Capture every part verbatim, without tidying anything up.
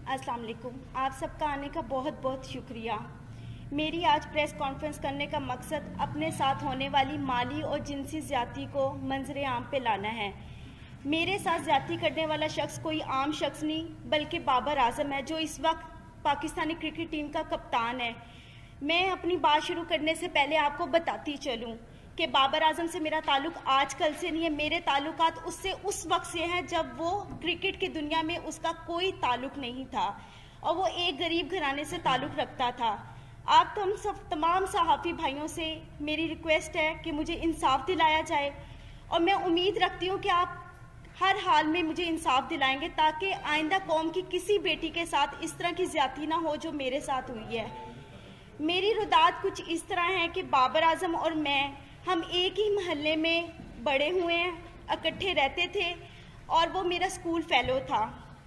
अस्सलाम वालेकुम। आप सबका आने का बहुत बहुत शुक्रिया। मेरी आज प्रेस कॉन्फ्रेंस करने का मकसद अपने साथ होने वाली माली और जिनसी ज़्यादती को मंजर आम पे लाना है। मेरे साथ ज़्यादती करने वाला शख्स कोई आम शख्स नहीं बल्कि बाबर आजम है, जो इस वक्त पाकिस्तानी क्रिकेट टीम का कप्तान है। मैं अपनी बात शुरू करने से पहले आपको बताती चलूँ कि बाबर आजम से मेरा ताल्लुक आज कल से नहीं है। मेरे ताल्लुकात उससे उस वक्त से हैं जब वो क्रिकेट की दुनिया में उसका कोई ताल्लुक नहीं था और वो एक गरीब घराने से ताल्लुक रखता था। आप तो हम सब तमाम सहाफ़ी भाइयों से मेरी रिक्वेस्ट है कि मुझे इंसाफ दिलाया जाए और मैं उम्मीद रखती हूँ कि आप हर हाल में मुझे इंसाफ दिलाएंगे ताकि आइंदा कौम की किसी बेटी के साथ इस तरह की ज़्यादती ना हो जो मेरे साथ हुई है। मेरी रुदात कुछ इस तरह है कि बाबर आजम और मैं हम एक ही महल्ले में बड़े हुए हैं, इकट्ठे रहते थे और वो मेरा स्कूल फेलो था।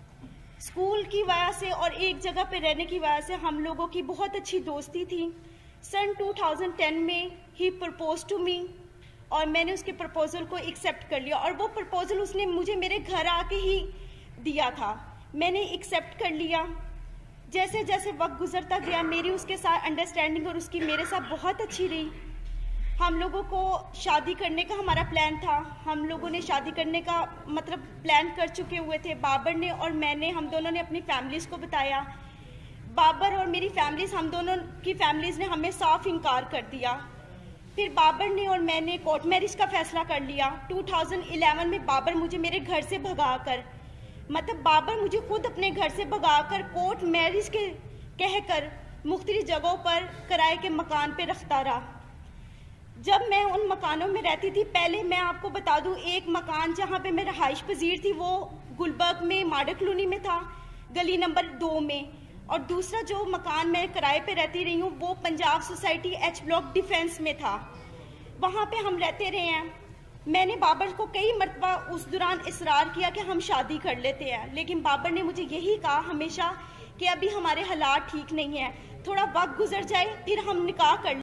स्कूल की वजह से और एक जगह पे रहने की वजह से हम लोगों की बहुत अच्छी दोस्ती थी। सन दो हज़ार दस में ही प्रपोज टू मी और मैंने उसके प्रपोजल को एक्सेप्ट कर लिया और वो प्रपोजल उसने मुझे मेरे घर आके ही दिया था। मैंने एक्सेप्ट कर लिया। जैसे जैसे वक्त गुजरता गया मेरी उसके साथ अंडरस्टैंडिंग और उसकी मेरे साथ बहुत अच्छी रही। हम लोगों को शादी करने का हमारा प्लान था। हम लोगों ने शादी करने का मतलब प्लान कर चुके हुए थे। बाबर ने और मैंने हम दोनों ने अपनी फैमिलीज़ को बताया। बाबर और मेरी फैमिलीज़ हम दोनों की फैमिलीज़ ने हमें साफ इनकार कर दिया। फिर बाबर ने और मैंने कोर्ट मैरिज का फैसला कर लिया। दो हज़ार ग्यारह में बाबर मुझे मेरे घर से भगा कर मतलब बाबर मुझे खुद अपने घर से भगा कर कोर्ट मैरिज के कहकर मुख्तलिफ जगहों पर किराए के मकान पे रखता रहा। जब मैं उन मकानों में रहती थी, पहले मैं आपको बता दूं, एक मकान जहां पे मैं रहाइश पजीर थी वो गुलबर्ग में माडा कॉलोनी में था, गली नंबर दो में, और दूसरा जो मकान मैं किराए पे रहती रही हूँ वो Punjab society H block defence में था। वहाँ पे हम रहते रहे हैं। मैंने बाबर को कई मरतबा उस दौरान इसरार किया कि हम शादी कर लेते हैं, लेकिन बाबर ने मुझे यही कहा हमेशा कि अभी हमारे हालात ठीक नहीं है, थोड़ा वक्त गुजर जाए फिर हम निकाह कर